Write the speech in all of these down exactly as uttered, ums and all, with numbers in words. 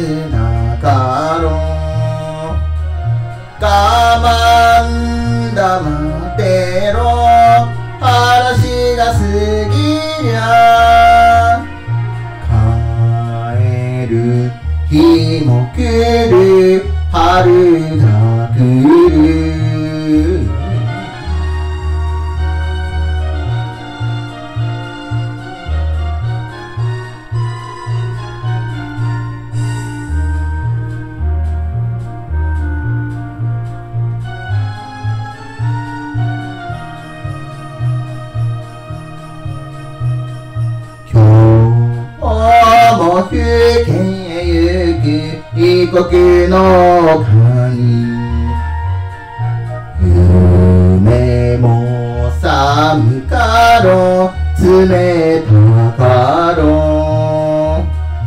なかろ我慢だ待てろ話が過ぎりゃ帰る日も来る春が来るもふけゆく異国の神夢も寒かろ冷たかろ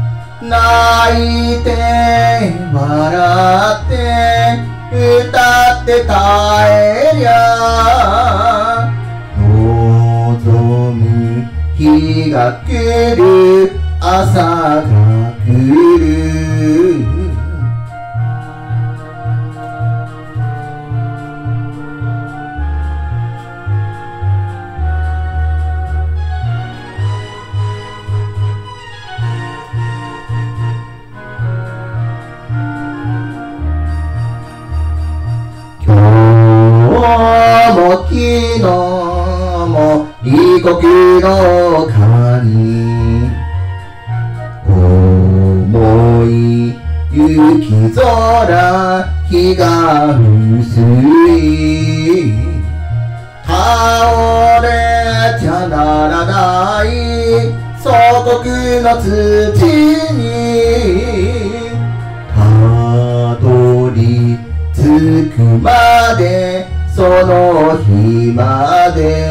泣いて笑って歌って帰りゃ望む日が来る朝が来る今日も昨日も異国の神思い雪空日が薄い倒れちゃならない祖国の土にたどり着くまでその日まで